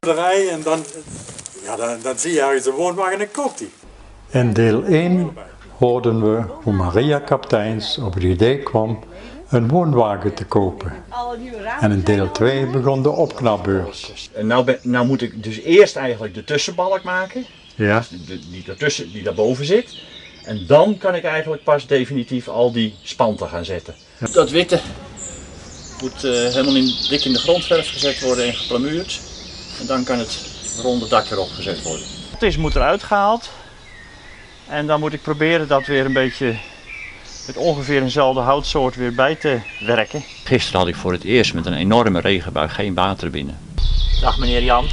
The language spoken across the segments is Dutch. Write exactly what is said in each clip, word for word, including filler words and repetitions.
En dan, ja, dan, dan zie je ergens de woonwagen en koopt die. In deel één hoorden we hoe Maria Kapteins op het idee kwam een woonwagen te kopen. En in deel twee begon de opknapbeurt. En nou, ben, nou moet ik dus eerst eigenlijk de tussenbalk maken, Ja. dus die, die, daartussen, die daarboven zit. En dan kan ik eigenlijk pas definitief al die spanten gaan zetten. Ja. Dat witte moet uh, helemaal in, dik in de grondverf gezet worden en geplamuurd. En dan kan het ronde dak erop gezet worden. Het is moet eruit gehaald. En dan moet ik proberen dat weer een beetje met ongeveer eenzelfde houtsoort weer bij te werken. Gisteren had ik voor het eerst met een enorme regenbui geen water binnen. Dag meneer Jan.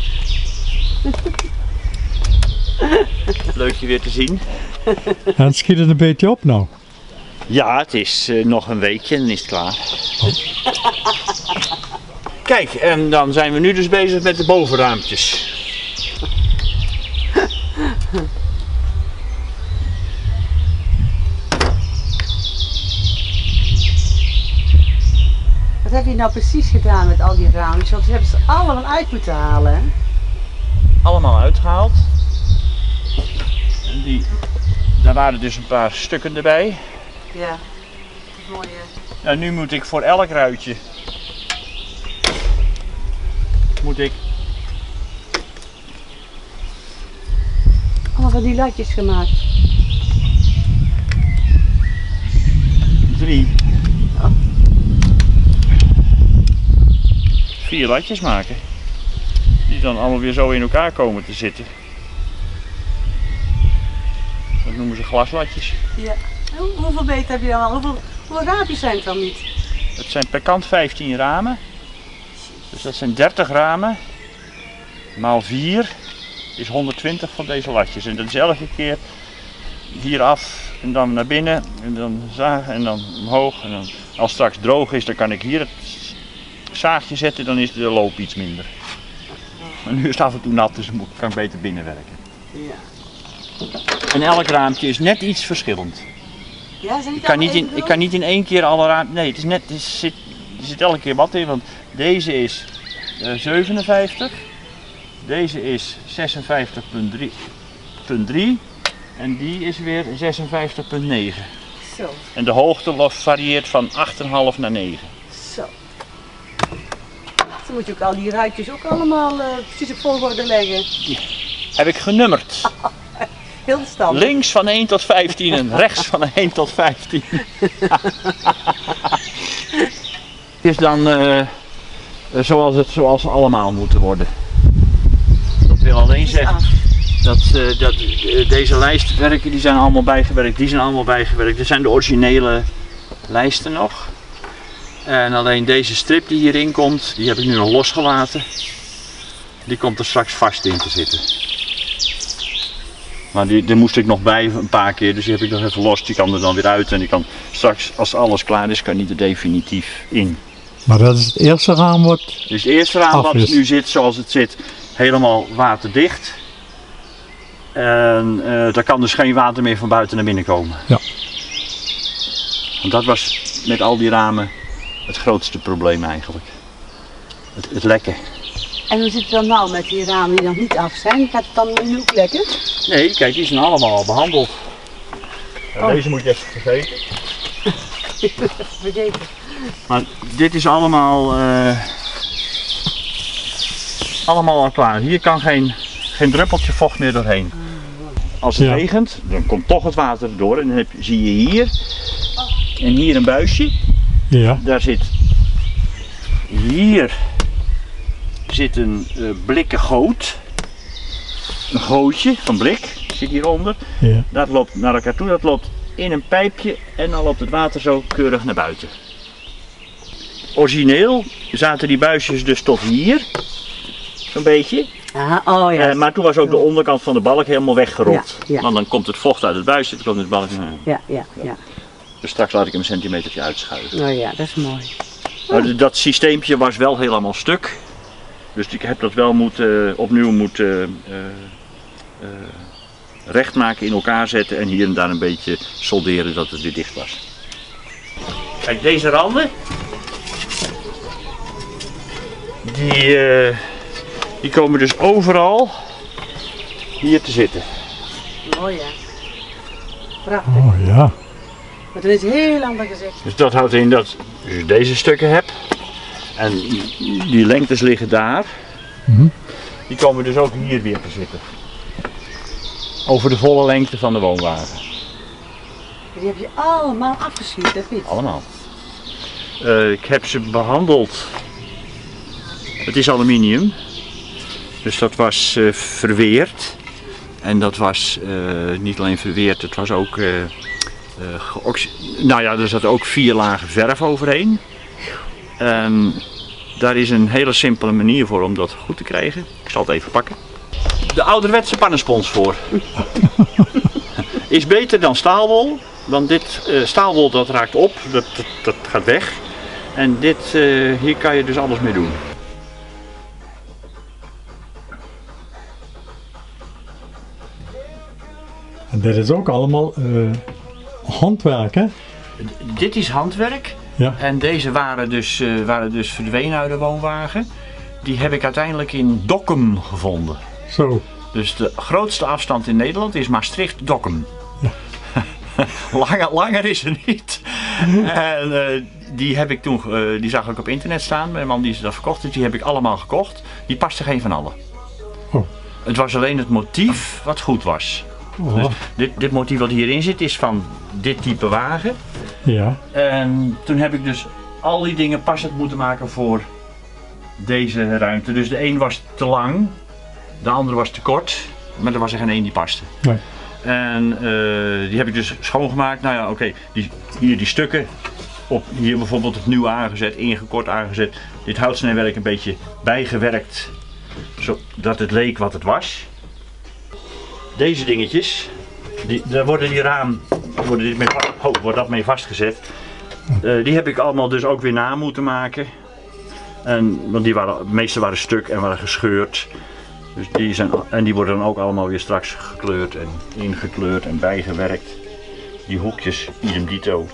Leuk je weer te zien. En het schiet het een beetje op nou? Ja, het is uh, nog een weekje en dan is het klaar. Kijk, en dan zijn we nu dus bezig met de bovenraampjes. Wat heb je nou precies gedaan met al die raampjes? Want ze hebben ze allemaal uit moeten halen. Hè? Allemaal uitgehaald. En die, daar waren dus een paar stukken erbij. Ja, mooie. Nou, nu moet ik voor elk ruitje moet ik allemaal van die latjes gemaakt. Drie. Oh. Vier latjes maken. Die dan allemaal weer zo in elkaar komen te zitten. Dat noemen ze glaslatjes. Ja. Hoe, hoeveel meter heb je dan al? Hoeveel, hoeveel raampjes zijn het dan niet? Het zijn per kant vijftien ramen. Dus dat zijn dertig ramen. Maal vier is honderdtwintig van deze latjes. En dat is elke keer hier af en dan naar binnen. En dan zagen en dan omhoog. En dan, als het straks droog is, dan kan ik hier het zaagje zetten. Dan is de loop iets minder. Maar nu is het af en toe nat, dus dan kan ik beter binnenwerken. Ja. En elk raampje is net iets verschillend. Ja, zijn ik, kan niet in, ik kan niet in één keer alle raampjes. Nee, het is net, het zit, er zit elke keer wat in. Want deze is uh, zevenenvijftig. Deze is zesenvijftig komma drie. En die is weer zesenvijftig komma negen. Zo. En de hoogte varieert van acht komma vijf naar negen. Zo. Dan moet je ook al die ruitjes ook allemaal uh, precies op volgorde leggen. Die heb ik genummerd. Heel standaard. Links van één tot vijftien en rechts van één tot vijftien. Het is dan uh, zoals het zoals ze allemaal moeten worden. Dat wil alleen zeggen dat, uh, dat uh, deze lijstwerken die zijn allemaal bijgewerkt, die zijn allemaal bijgewerkt. Dit zijn de originele lijsten nog. En alleen deze strip die hierin komt, die heb ik nu nog losgelaten. Die komt er straks vast in te zitten. Maar die, die moest ik nog bij een paar keer, dus die heb ik nog even los. Die kan er dan weer uit en die kan straks, als alles klaar is, kan die er definitief in. Maar dat is het eerste raam wat Dus het eerste raam wat nu zit zoals het zit, helemaal waterdicht. En uh, daar kan dus geen water meer van buiten naar binnen komen. Ja. Want dat was met al die ramen het grootste probleem eigenlijk. Het, het lekken. En hoe zit het dan nou met die ramen die nog niet af zijn? Gaat het dan nu ook lekker? Nee, kijk, die zijn allemaal al behandeld. Oh. Deze moet je even vergeten. Vergeten. Maar dit is allemaal, uh, allemaal al klaar. Hier kan geen, geen druppeltje vocht meer doorheen. Als het ja. regent, dan komt toch het water erdoor. En dan heb, zie je hier en hier een buisje. Ja. Daar zit hier zit een uh, blikken goot. Een gootje van blik zit hieronder. Ja. Dat loopt naar elkaar toe, dat loopt in een pijpje en dan loopt het water zo keurig naar buiten. Origineel zaten die buisjes dus tot hier, zo'n beetje. Aha, oh ja. Uh, maar toen was ook de onderkant van de balk helemaal weggerold. Ja, ja. Want dan komt het vocht uit het buisje, dan komt het balk. Ja, ja, ja. Dus straks laat ik hem een centimetertje uitschuiven. Oh ja, dat is mooi. Maar dat systeempje was wel helemaal stuk. Dus ik heb dat wel moeten, opnieuw moeten uh, uh, recht maken, in elkaar zetten en hier en daar een beetje solderen dat het weer dicht was. Kijk, deze randen, die, uh, Die komen dus overal hier te zitten. Mooi hè. Prachtig. Oh ja. Maar toen is het heel ander gezicht. Dus dat houdt in dat je deze stukken hebt. En die lengtes liggen daar. Mhm. Die komen dus ook hier weer te zitten. Over de volle lengte van de woonwagen. Die heb je allemaal afgeschuurd, hè Piet? Allemaal. Uh, ik heb ze behandeld. Het is aluminium. Dus dat was uh, verweerd. En dat was uh, niet alleen verweerd, het was ook uh, uh, geoxi- nou ja, er zat ook vier lagen verf overheen. En daar is een hele simpele manier voor om dat goed te krijgen. Ik zal het even pakken. De ouderwetse pannenspons voor. Is beter dan staalwol. Want dit uh, staalwol dat raakt op, dat, dat, dat gaat weg. En dit, uh, hier kan je dus alles mee doen. En dit is ook allemaal uh, handwerk, hè? Dit is handwerk. Ja. En deze waren dus, uh, waren dus verdwenen uit de woonwagen. Die heb ik uiteindelijk in Dokkum gevonden. Zo. Dus de grootste afstand in Nederland is Maastricht-Dokkum. Ja. langer, langer is er niet. En uh, die heb ik toen, uh, die zag ik op internet staan, mijn man die ze dat verkocht, dus die heb ik allemaal gekocht. Die paste geen van allen. Oh. Het was alleen het motief wat goed was. Oh. Dus dit, dit motief wat hierin zit is van dit type wagen. Ja. En toen heb ik dus al die dingen passend moeten maken voor deze ruimte. Dus de een was te lang, de andere was te kort, maar er was er geen één die paste. Nee. En uh, die heb ik dus schoongemaakt. Nou ja, oké, okay. die, hier die stukken, op, hier bijvoorbeeld opnieuw aangezet, ingekort aangezet. Dit houtsnijwerk een beetje bijgewerkt, zodat het leek wat het was. Deze dingetjes, die, daar worden die raam, worden dit mee, oh, wordt dat mee vastgezet. Uh, die heb ik allemaal dus ook weer na moeten maken. En, want die waren, de meeste waren stuk en waren gescheurd. Dus die zijn, en die worden dan ook allemaal weer straks gekleurd en ingekleurd en bijgewerkt. Die hoekjes, idem dito.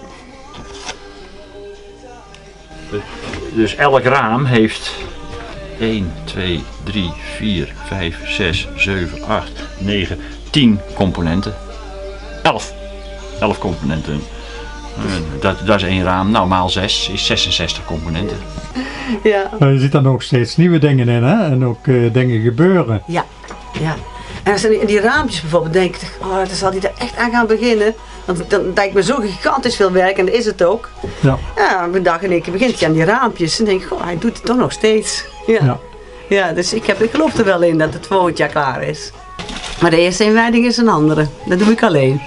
Dus elk raam heeft één, twee, drie, vier, vijf, zes, zeven, acht, negen, tien componenten. elf. elf componenten. Dat, dat is één raam. Nou, maal zes is zesenzestig componenten. Ja. Maar je ziet dan ook steeds nieuwe dingen in, hè? En ook uh, dingen gebeuren. Ja, ja. En als die, die raampjes bijvoorbeeld, denk ik, oh, dan zal hij er echt aan gaan beginnen. Want dan lijkt me zo gigantisch veel werk en dat is het ook. Ja. Ja, op een dag in één keer begint hij aan die raampjes en denk ik, oh, hij doet het toch nog steeds. Ja. Ja. Ja, dus ik, heb, ik geloof er wel in dat het volgend jaar klaar is. Maar de eerste inwijding is een andere. Dat doe ik alleen.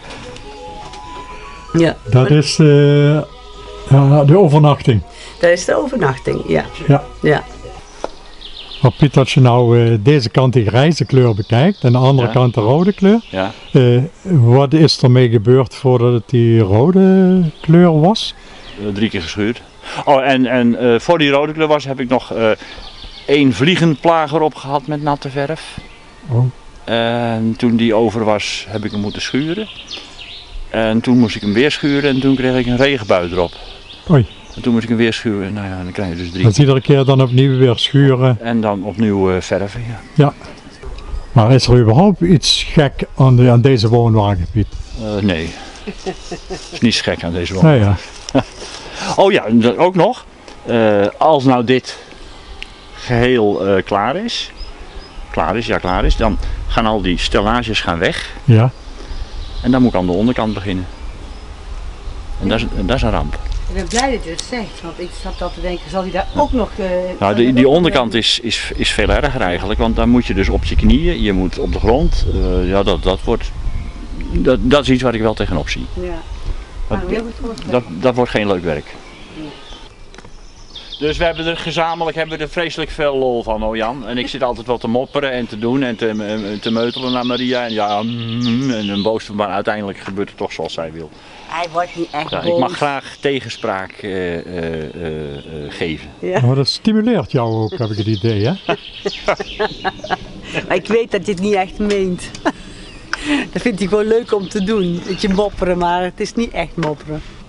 Ja. Dat is uh, ja, de overnachting. Dat is de overnachting, ja. Ja. Ja. Maar Piet, als je nou uh, deze kant die grijze kleur bekijkt en de andere Ja. kant de rode kleur. Ja. Uh, wat is ermee gebeurd voordat het die rode kleur was? Uh, drie keer geschuurd. Oh, en, en uh, voor die rode kleur was heb ik nog uh, één vliegenplaag erop gehad met natte verf. Oh. En toen die over was heb ik hem moeten schuren. En toen moest ik hem weer schuren en toen kreeg ik een regenbui erop. Oei. En toen moest ik hem weer schuren. Nou ja, dan krijg je dus drie. Dat is iedere keer dan opnieuw weer schuren. En dan opnieuw uh, verven, ja. Ja. Maar is er überhaupt iets gek aan, de, aan deze woonwagen, Piet? Uh, nee. is niet gek aan deze woning. Nee, ja. Oh ja, en ook nog. Uh, als nou dit geheel uh, klaar is. Klaar is, ja klaar is. Dan gaan al die stellages gaan weg. Ja. En dan moet ik aan de onderkant beginnen. En dat is, dat is een ramp. Ik ben blij dat je het zegt, want ik zat al te denken, zal hij daar ook nog... Uh, Nou, die, die onderkant is, is, is veel erger eigenlijk, want dan moet je dus op je knieën, je moet op de grond. Uh, ja, dat, dat, wordt, dat, dat is iets waar ik wel tegenop zie. Ja. Dat, Nou, heel goed voorstellen. dat, dat wordt geen leuk werk. Dus we hebben er gezamenlijk hebben we er vreselijk veel lol van, oh Jan. En ik zit altijd wel te mopperen en te doen en te, te meutelen naar Maria. En ja, mm, en een boos, maar uiteindelijk gebeurt het toch zoals zij wil. Hij wordt niet echt Ja, boos. ik mag graag tegenspraak uh, uh, uh, uh, geven. Ja. Maar dat stimuleert jou ook, heb ik het idee, hè? Maar ik weet dat je het niet echt meent. Dat vindt hij gewoon leuk om te doen. Dat je mopperen, maar het is niet echt mopperen.